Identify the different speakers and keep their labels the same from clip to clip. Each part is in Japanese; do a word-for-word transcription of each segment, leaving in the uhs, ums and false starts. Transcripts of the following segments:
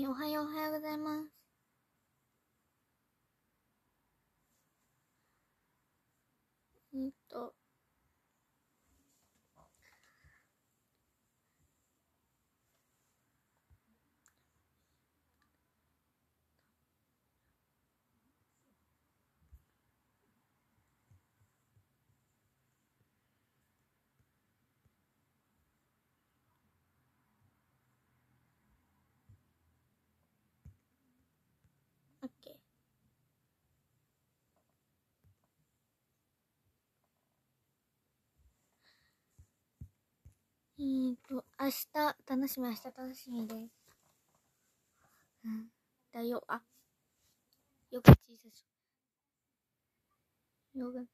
Speaker 1: え、おはよう、おはようございます。えっと、オッケー。えっと、明日、楽しみ、明日楽しみです。うん。だよ、あ、よく小さそう。よく。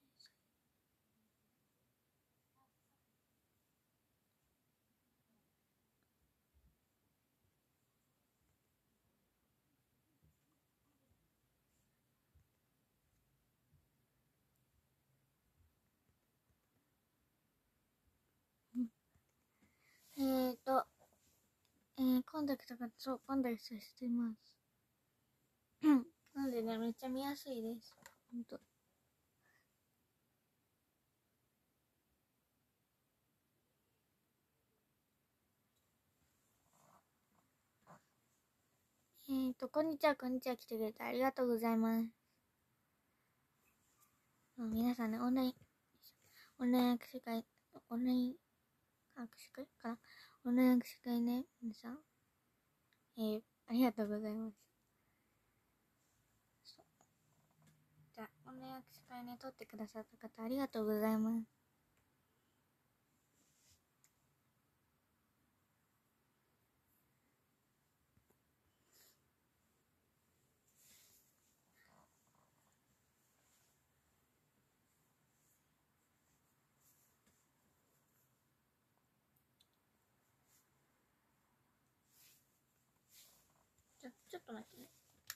Speaker 1: うん、えっと、えー、コンタクトが、そう、コンタクトしてます。うん。なんでね、めっちゃ見やすいです。ほんと。えっと、こんにちは、こんにちは、来てくれてありがとうございます。皆さんね、オンライン、オンライン握手会、オンライン握手会かな、オンライン握手会ね、皆さん、えー、ありがとうございます。じゃあ、オンライン握手会ね、撮ってくださった方、ありがとうございます。ちょ、ちょっと待ってね。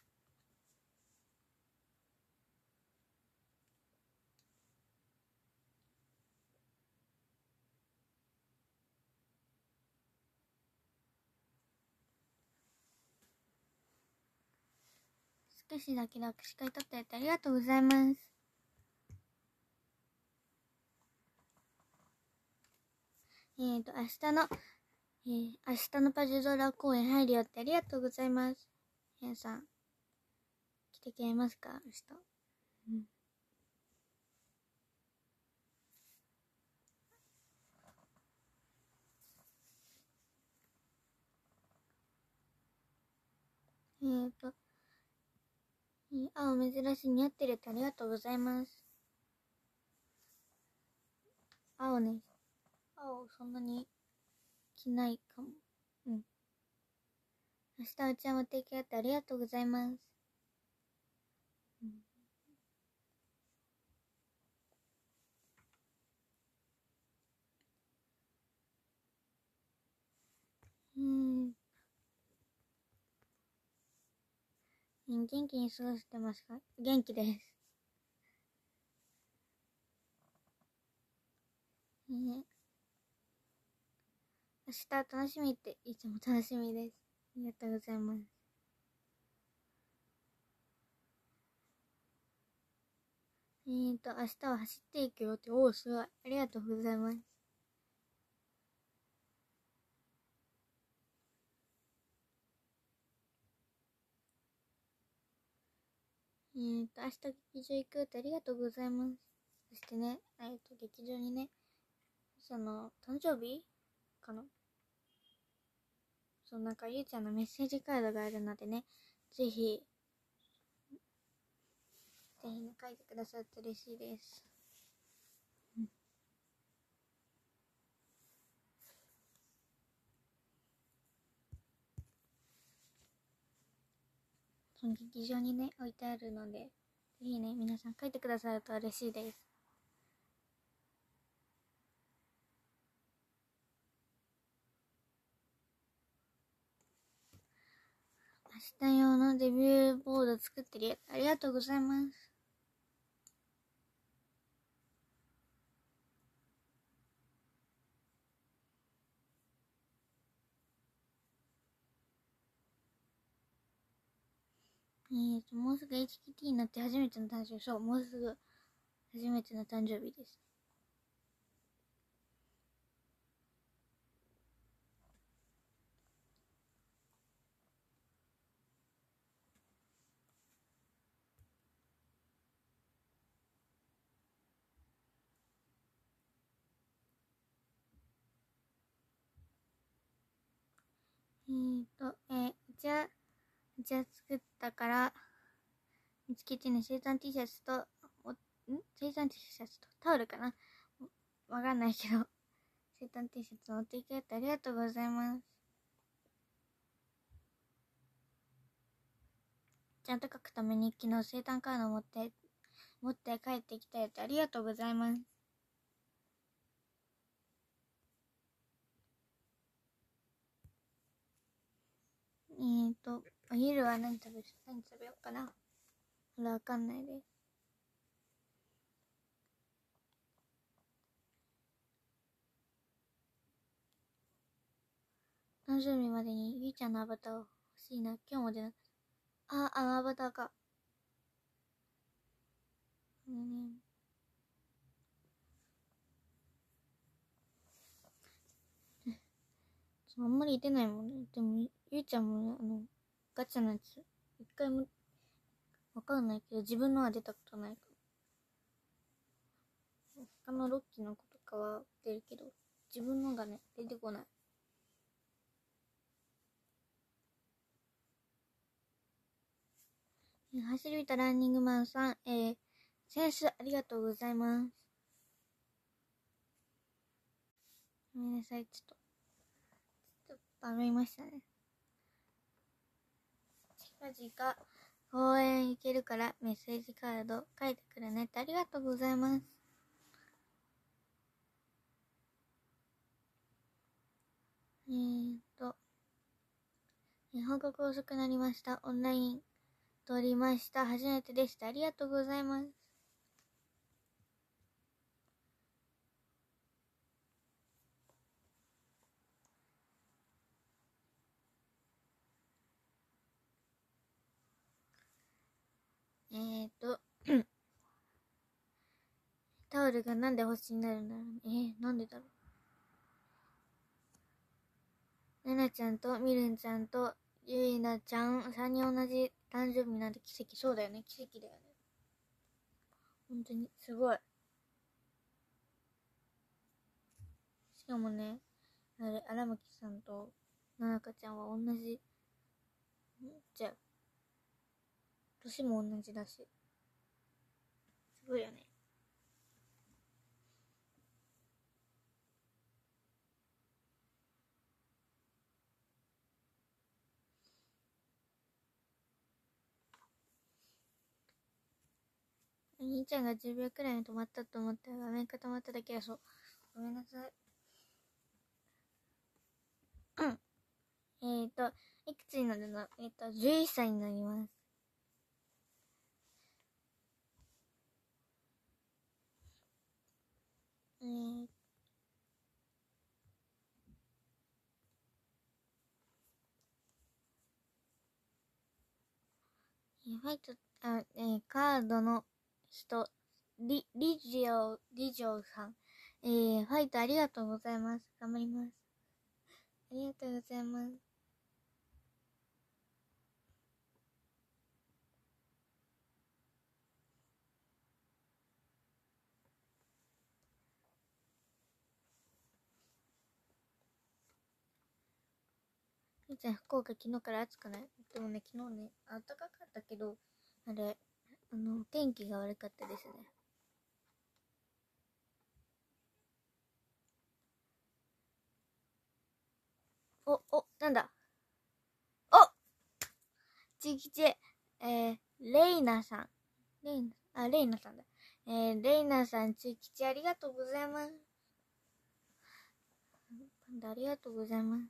Speaker 1: 少しだけ握手会撮ってやってありがとうございます。えーと、明日の、えー、明日のパジュドラ公演入るよってありがとうございます。皆さん、来てくれますか明日。うん。えーと、えー、青珍しい似合ってるってありがとうございます。青ね、青そんなに着ないかも。うん。明日お茶持ってき合ってありがとうございます。うん。うーん。元気に過ごしてますか？元気です。えー、明日楽しみっていつも楽しみです。ありがとうございます。えーと、明日は走っていくよって、おお、すごい。ありがとうございます。えーと、明日劇場行くってありがとうございます。そしてね、えーと、劇場にね、その、誕生日かな、そのなんか、ゆうちゃんのメッセージカードがあるのでね、ぜひ、ぜひね、書いてくださって嬉しいです。うん。その劇場にね、置いてあるので、ぜひね、皆さん書いてくださると嬉しいです。明日用のデビューボード作ってるよ。ありがとうございます。 えーと、もうすぐ エイチケーティー になって初めての誕生日。そう、もうすぐ初めての誕生日です。えーと、えー、うちは、うちは作ったから、見つけてね、生誕 T シャツと、おん生誕 T シャツとタオルかなわかんないけど、生誕 T シャツ持っていただいてありがとうございます。ちゃんと書くために昨日生誕カード持って、持って帰ってきたやつありがとうございます。えーと、お昼は何食べる何食べようかな。まだわかんないです。誕生日までにゆいちゃんのアバターを欲しいな。今日も出なかった。あ、あのアバターか。うんね。あんまり出ないもんね。でも、ゆいちゃんもね、あの、ガチャのやつ、一回も、わかんないけど、自分のは出たことないから。他のロッキーの子とかは出るけど、自分のがね、出てこない。走りびたランニングマンさん、えー、センスありがとうございます。ごめんなさい、ちょっと、ちょっと歩みましたね。近々、公園行けるからメッセージカード書いてくれねってありがとうございます。えーっと、報告遅くなりました。オンライン通りました。初めてでした。ありがとうございます。えーっと、タオルがなんで星になるんだろう。えー、なんでだろう。ななちゃんとみるんちゃんとゆいなちゃん、さんにん同じ誕生日なんて奇跡。そうだよね。奇跡だよね。本当に、すごい。しかもね、あれ、荒牧さんとななかちゃんは同じ、じゃあ、年も同じだし。すごいよね。兄ちゃんがじゅうびょうくらいに止まったと思ったら画面が止まっただけだ。そう。ごめんなさい。うん。えーと、いくつになるの？えーと、じゅういっさいになります。えー、ファイト、あ、えー、カードの人、リ、リジオ、リジオさん。えー、ファイトありがとうございます。頑張ります。ありがとうございます。ゆうちゃん、福岡昨日から暑くない？でもね、昨日ね、暖かかったけど、あれ、あの、天気が悪かったですね。お、お、なんだおちきち、えー、レイナさん。レイナ、あ、レイナさんだ。えー、レイナさん、ちきちありがとうございます。パンダありがとうございます。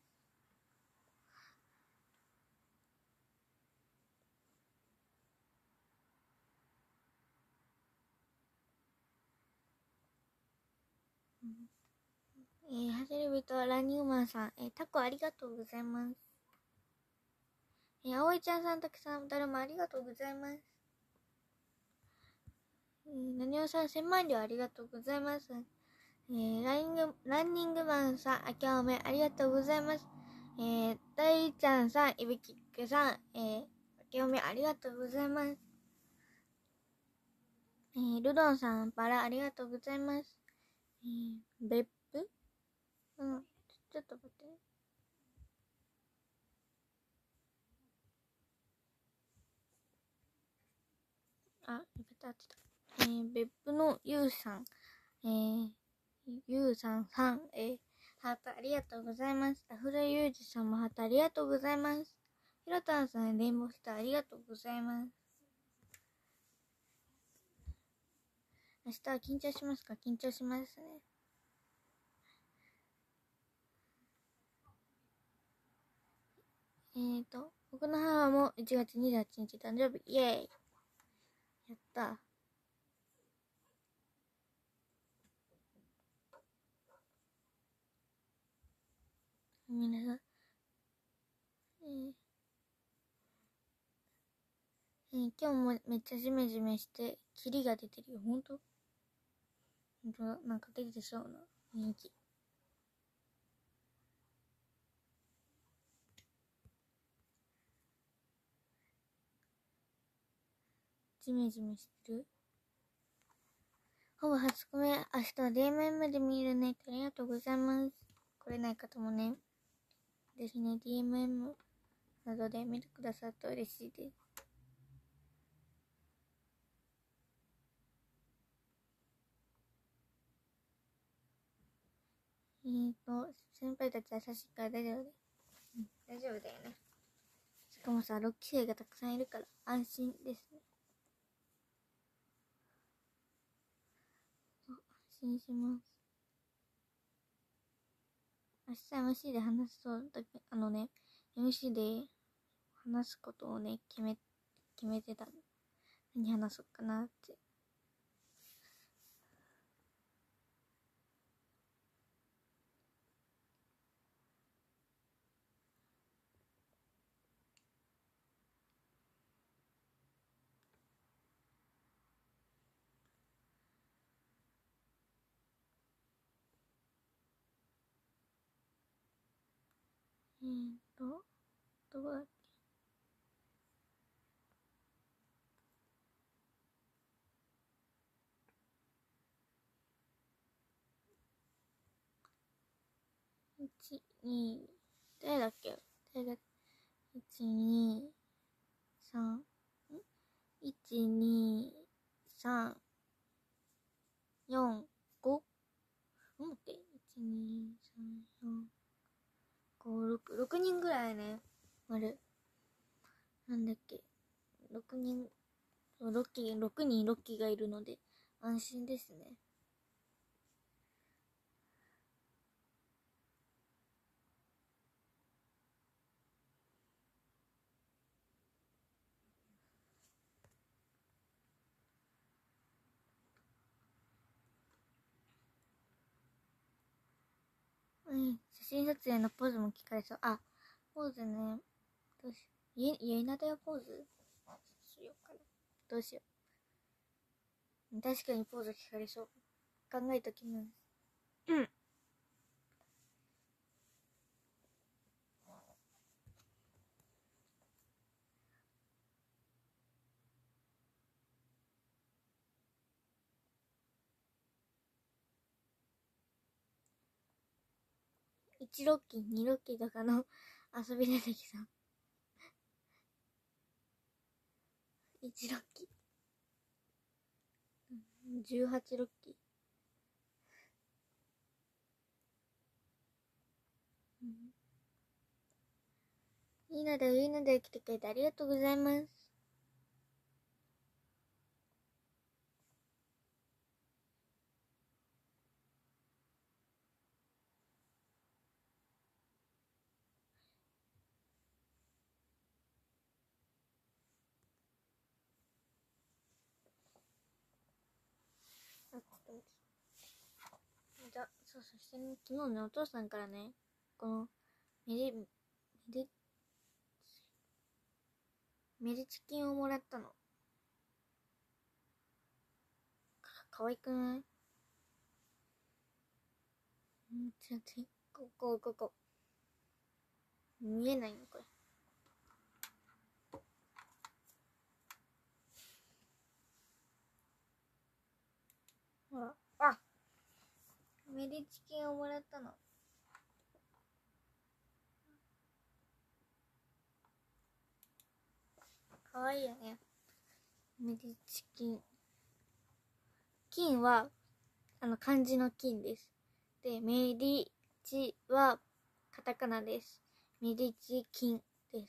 Speaker 1: えー、走り人ランニングマンさん、えー、タコありがとうございます。 えー、あおいちゃんさんたくさん誰もありがとうございます。えー、なにおさんせんまんりょうありがとうございます。えー、ランニング、ランニングマンさん、あきゃおめありがとうございます。えー、大ちゃんさん、いびきっくさん、えー、あきゃおめありがとうございます。えー、ルドンさん、バラありがとうございます。えー、別府うん、ちょっと待ってね。あ、やったってた。えー、別府のゆうさん、えー、ゆうさんさん、えー、ハートありがとうございます。アフロユージさんもハートありがとうございます。ひろたんさん、レインボースターありがとうございます。明日は緊張しますか？緊張しますね。えーと、僕の母もいちがつにじゅうはちにち誕生日、イエーイ。やった。皆さん、えーえー、今日もめっちゃジメジメして、霧が出てるよ。ほんと？ほんとだ。なんか出てそうな雰囲気。ジメジメしてる？ほぼ初コメ、明日は ディーエムエム で見るね。ありがとうございます。来れない方もね、ぜひね、ディーエムエム などで見てくださると嬉しいです。えーと、先輩たち優しいから大丈夫で。うん、大丈夫だよね。しかもさ、ろっきせいがたくさんいるから安心ですね。安心します。明日 エムシー で話そうだけ、あのね、エムシー で話すことをね、決め、決めてたの。何話そうかなって。えーと、どこだっけ？いち、に、誰だっけ？誰だっけ？いち、に、さん、ん ?いち、に、さん、よん、ご? 待って、いち、に、さん、よん、ご、ろく、ろくにんぐらいね。あれ。なんだっけ。ろくにん、ロッキー、ろくにんロッキーがいるので安心ですね。うん、写真撮影のポーズも聞かれそう。あ、ポーズね。どうしよう。家、家なだよポーズしようかな。どうしよう。確かにポーズ聞かれそう。考えときます。うん。いちロッキー、にロッキーとかの遊び出てきそう。いちロッキー。じゅうはちロッキー。うん、いいのだよ、いいのだよ、来てくれてありがとうございます。あ、ちょっと待って。じゃ、そうそう、してね、昨日ね、お父さんからね、この、メデ、メデ、 メルチキンをもらったの。か、かわいくない？んちょっと、ここ、ここ。見えないのこれ。ほら、あ、メルチキンをもらったの。かわいいよね。メルチキン。金は、あの、漢字の金です。で、メリチは、カタカナです。メリチキンです。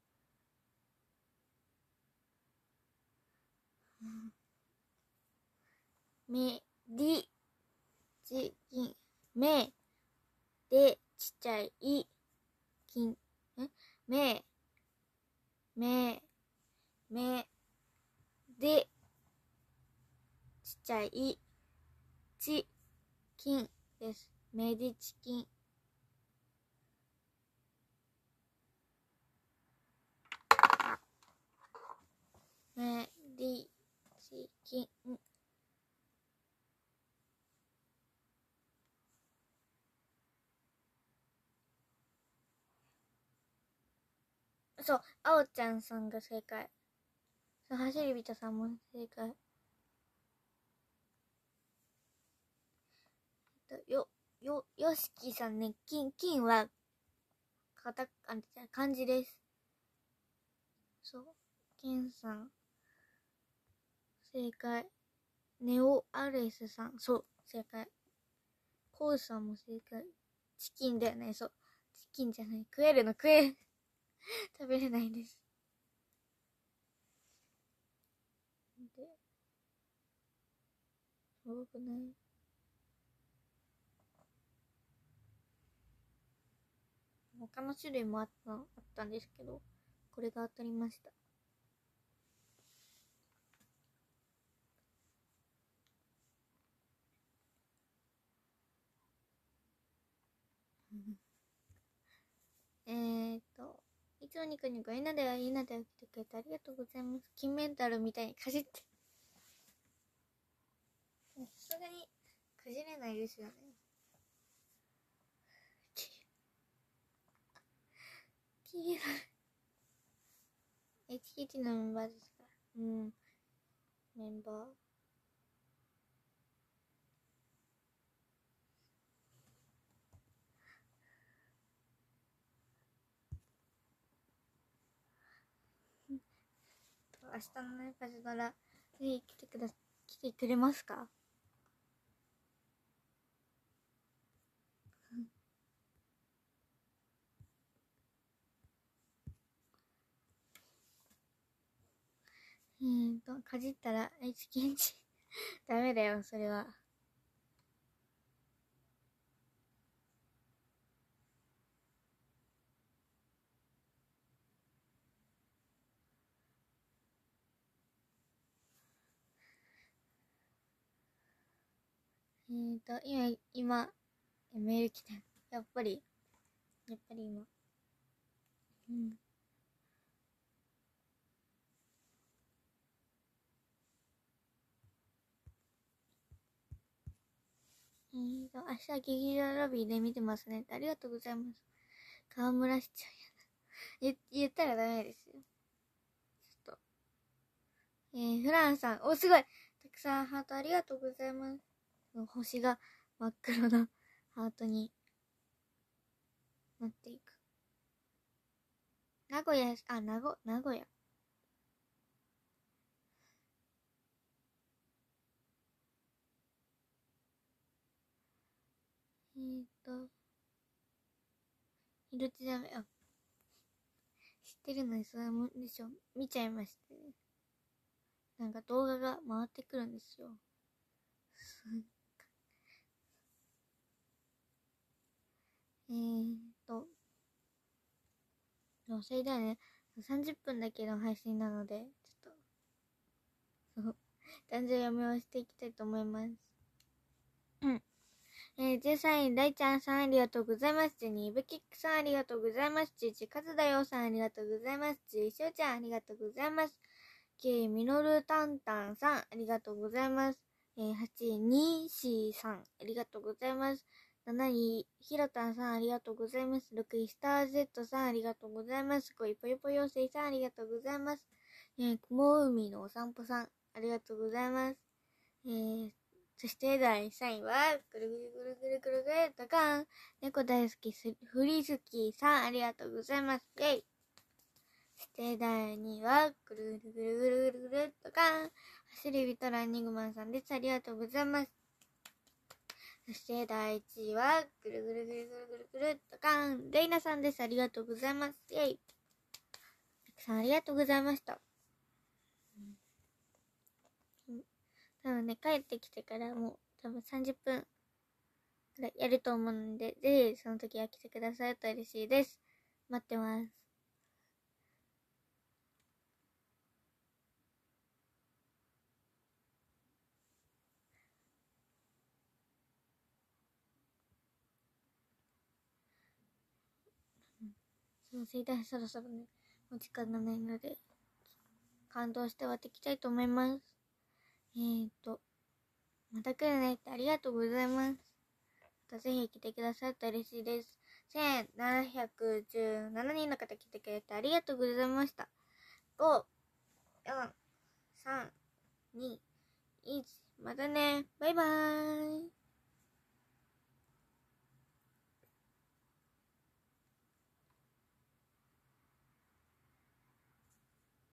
Speaker 1: メリチキン。メでちっちゃい金。んメメメでちっちゃいチキンです。メリチキン。メリチキン。そう、あおちゃんさんが正解。そう、走り人さんも正解。よ、よ、よしきさんね、金、金は、かた、あ、漢字です。そう、金さん。正解。ネオアレスさん。そう、正解。コウさんも正解。チキンだよね、そう。チキンじゃない。食えるの食え。食べれないです。で、そうくない？他の種類もあった、あったんですけど、これが当たりました。えーっと、いつもニコニコ、いなだよ、いなだよ、来てくれてありがとうございます。金メダルみたいにかじって。さすがに、かじれないですよね。黄色い。エイチケーティー のメンバーですから。うん。メンバー。明日のね、パジドラ、ぜひ来てくだ、来てくれますか？えーと、かじったら、エイチケーティー ダメだよ、それは。えーと、今、今、メール来た。やっぱり、やっぱり今。うん。えーと、明日劇場ロビーで見てますね。ありがとうございます。河村市長やだ。言、言ったらダメですよ。ちょっと。えー、フランさん。お、すごい。たくさんハートありがとうございます。星が真っ黒なハートになっていく。名古屋、あ、名古、名古屋。えーと、色地ダメ。あ、知ってるのにそれもでしょ。見ちゃいました、ね。なんか動画が回ってくるんですよ。えーと、でもそれだよね。さんじゅっぷんだけの配信なので、ちょっと、そう、男女読みをしていきたいと思います。うん。 えー、じゅうさんい、大ちゃんさんありがとうございます。じゅうにい、ブキックさんありがとうございます。じゅういち、カズダヨさんありがとうございます。じゅういち、しおちゃんありがとうございます。きゅうい、ミノルタンタンさんありがとうございます。えー、はちい、ニーシーさんありがとうございます。なない、ひろたんさんありがとうございます。ろくい、スター Z さんありがとうございます。ごい、ぽよぽよせいさんありがとうございます。えー、くもうみのお散歩さんありがとうございます。えー、そしてだいさんいは、ぐるぐるぐるぐるぐるぐるとかん。猫大好きす、フリスキーさん、ありがとうございます。イェイ。そしてだいにいは、ぐるぐるぐるぐるぐるぐるとかん。走り人ランニングマンさんです。ありがとうございます。そしてだいいちいは、ぐるぐるぐるぐるぐるぐるとかん。レイナさんです。ありがとうございます。イェイ。たくさんありがとうございました。多分ね、帰ってきてからもう多分さんじゅっぷんくらいやると思うので、ぜひその時は来てくださると嬉しいです。待ってます。そう、盛大そろそろね、お時間がないので、感動して終わっていきたいと思います。えーと、また来るねってありがとうございます。またぜひ来てくださると嬉しいです。せんななひゃくじゅうななにんの方来てくれてありがとうございました。ご、よん、さん、に、いち、またね。バイバーイ。